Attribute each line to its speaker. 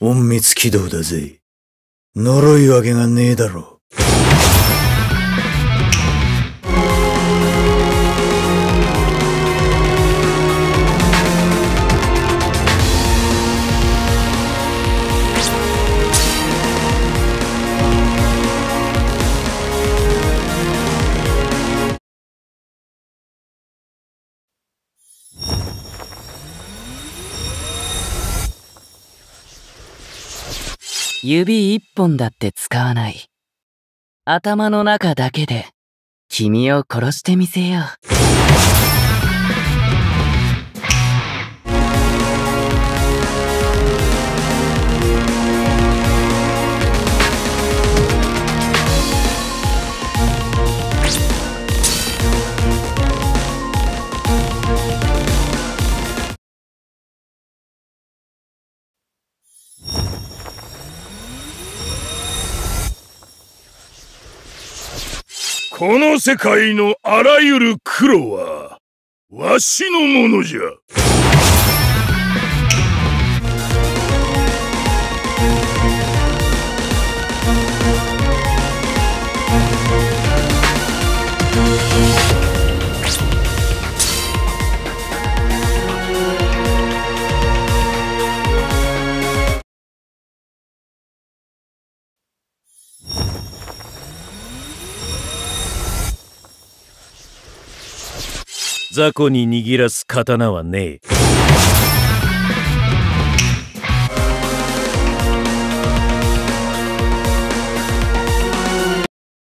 Speaker 1: 隠密起動だぜ。呪いわけがねえだろ。
Speaker 2: 指一本だって使わない。頭の中だけで君を殺してみせよう。
Speaker 3: この世界のあらゆる黒はわしのものじゃ。雑魚に握らす刀はねえ。